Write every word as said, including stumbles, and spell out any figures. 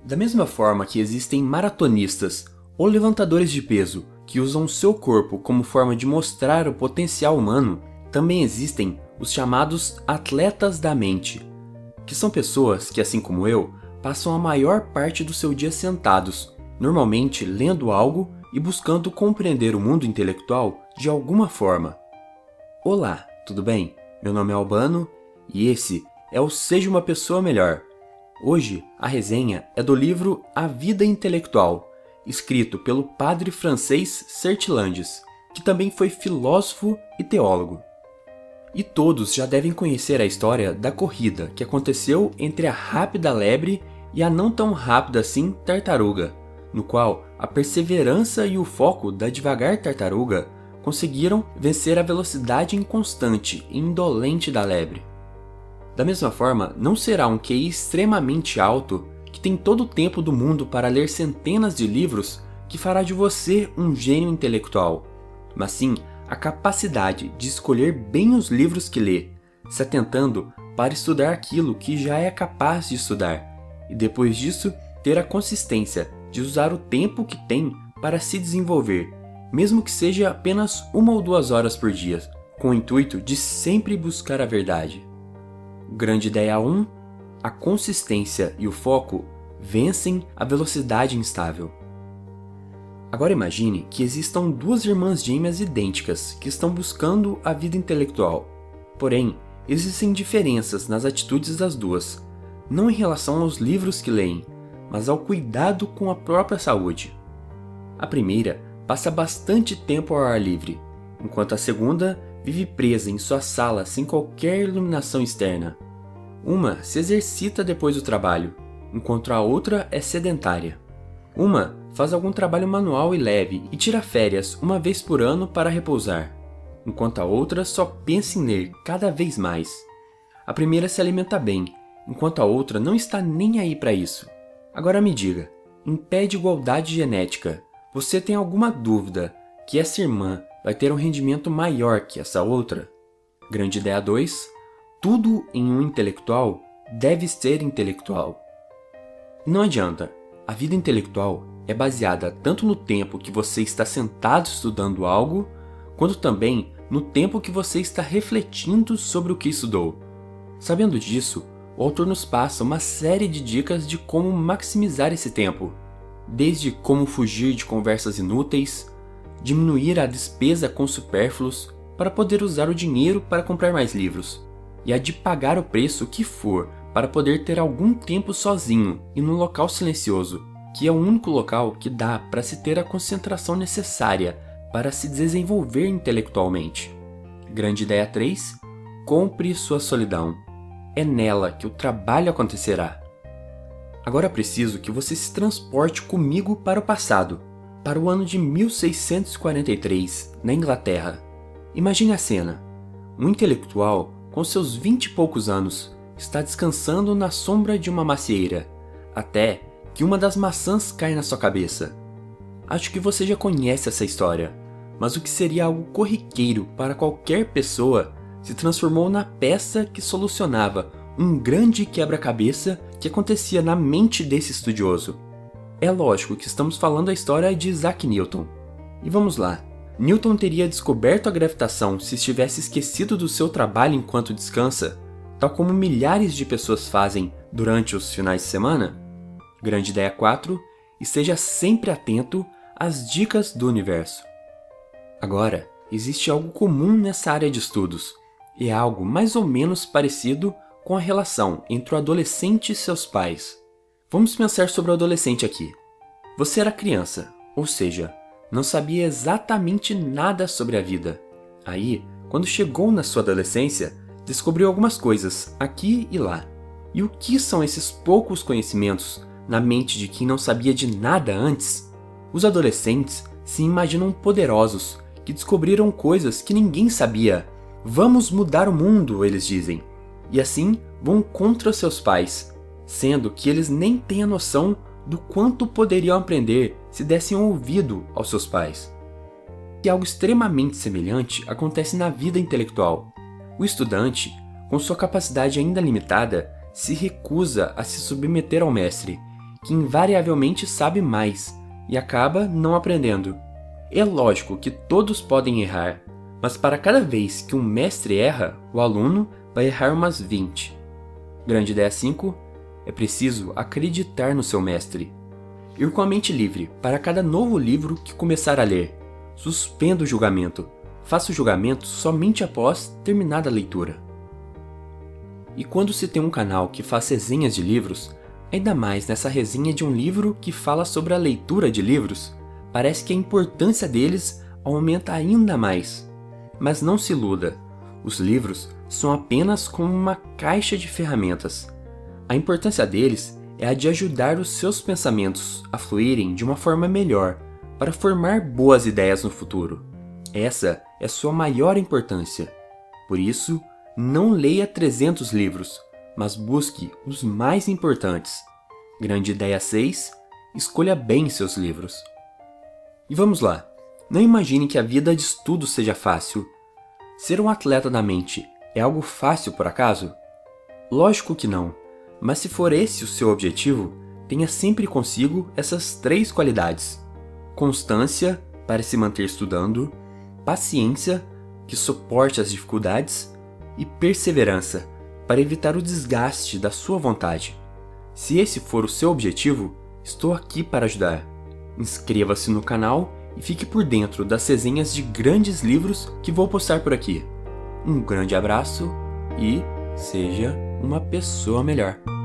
Da mesma forma que existem maratonistas ou levantadores de peso que usam seu corpo como forma de mostrar o potencial humano, também existem os chamados atletas da mente, que são pessoas que, assim como eu, passam a maior parte do seu dia sentados, normalmente lendo algo e buscando compreender o mundo intelectual de alguma forma. Olá, tudo bem? Meu nome é Albano e esse é o Seja uma Pessoa Melhor. Hoje a resenha é do livro A Vida Intelectual, escrito pelo padre francês Sertilanges, que também foi filósofo e teólogo. E todos já devem conhecer a história da corrida que aconteceu entre a rápida lebre e a não tão rápida assim tartaruga, no qual a perseverança e o foco da devagar tartaruga conseguiram vencer a velocidade inconstante e indolente da lebre. Da mesma forma, não será um Q I extremamente alto, que tem todo o tempo do mundo para ler centenas de livros, que fará de você um gênio intelectual, mas sim a capacidade de escolher bem os livros que lê, se atentando para estudar aquilo que já é capaz de estudar, e depois disso ter a consistência de usar o tempo que tem para se desenvolver, mesmo que seja apenas uma ou duas horas por dia, com o intuito de sempre buscar a verdade. Grande ideia um. A consistência e o foco vencem a velocidade instável. Agora imagine que existam duas irmãs gêmeas idênticas que estão buscando a vida intelectual. Porém, existem diferenças nas atitudes das duas, não em relação aos livros que leem, mas ao cuidado com a própria saúde. A primeira passa bastante tempo ao ar livre, enquanto a segunda vive presa em sua sala sem qualquer iluminação externa. Uma se exercita depois do trabalho, enquanto a outra é sedentária. Uma faz algum trabalho manual e leve e tira férias uma vez por ano para repousar, enquanto a outra só pensa em ler cada vez mais. A primeira se alimenta bem, enquanto a outra não está nem aí para isso. Agora me diga, em pé de igualdade genética, você tem alguma dúvida que essa irmã vai ter um rendimento maior que essa outra? Grande ideia dois. Tudo em um intelectual deve ser intelectual. Não adianta, a vida intelectual é baseada tanto no tempo que você está sentado estudando algo, quanto também no tempo que você está refletindo sobre o que estudou. Sabendo disso, o autor nos passa uma série de dicas de como maximizar esse tempo, desde como fugir de conversas inúteis, diminuir a despesa com supérfluos para poder usar o dinheiro para comprar mais livros, e a de pagar o preço que for para poder ter algum tempo sozinho e num local silencioso, que é o único local que dá para se ter a concentração necessária para se desenvolver intelectualmente. Grande ideia três. Compre sua solidão. É nela que o trabalho acontecerá. Agora preciso que você se transporte comigo para o passado, para o ano de mil seiscentos e quarenta e três, na Inglaterra. Imagine a cena. Um intelectual, com seus vinte e poucos anos, está descansando na sombra de uma macieira, até que uma das maçãs cai na sua cabeça. Acho que você já conhece essa história, mas o que seria algo corriqueiro para qualquer pessoa se transformou na peça que solucionava um grande quebra-cabeça que acontecia na mente desse estudioso. É lógico que estamos falando a história de Isaac Newton. E vamos lá. Newton teria descoberto a gravitação se estivesse esquecido do seu trabalho enquanto descansa, tal como milhares de pessoas fazem durante os finais de semana? Grande ideia quatro. Esteja sempre atento às dicas do universo. Agora, existe algo comum nessa área de estudos, e é algo mais ou menos parecido com a relação entre o adolescente e seus pais. Vamos pensar sobre o adolescente aqui. Você era criança, ou seja, não sabia exatamente nada sobre a vida. Aí, quando chegou na sua adolescência, descobriu algumas coisas aqui e lá. E o que são esses poucos conhecimentos na mente de quem não sabia de nada antes? Os adolescentes se imaginam poderosos, que descobriram coisas que ninguém sabia. Vamos mudar o mundo, eles dizem. E assim vão contra seus pais, sendo que eles nem têm a noção do quanto poderiam aprender se dessem ouvido aos seus pais. E algo extremamente semelhante acontece na vida intelectual. O estudante, com sua capacidade ainda limitada, se recusa a se submeter ao mestre, que invariavelmente sabe mais e acaba não aprendendo. É lógico que todos podem errar, mas para cada vez que um mestre erra, o aluno vai errar umas vinte. Grande ideia cinco. É preciso acreditar no seu mestre. Ir com a mente livre para cada novo livro que começar a ler. Suspenda o julgamento. Faça o julgamento somente após terminada a leitura. E quando se tem um canal que faz resenhas de livros, ainda mais nessa resenha de um livro que fala sobre a leitura de livros, parece que a importância deles aumenta ainda mais. Mas não se iluda, os livros são apenas como uma caixa de ferramentas. A importância deles é a de ajudar os seus pensamentos a fluírem de uma forma melhor, para formar boas ideias no futuro. Essa é sua maior importância. Por isso, não leia trezentos livros, mas busque os mais importantes. Grande ideia seis. Escolha bem seus livros. E vamos lá. Não imagine que a vida de estudo seja fácil. Ser um atleta da mente é algo fácil por acaso? Lógico que não, mas se for esse o seu objetivo, tenha sempre consigo essas três qualidades: constância para se manter estudando, paciência que suporte as dificuldades e perseverança para evitar o desgaste da sua vontade. Se esse for o seu objetivo, estou aqui para ajudar. Inscreva-se no canal e fique por dentro das resenhas de grandes livros que vou postar por aqui. Um grande abraço e seja uma pessoa melhor.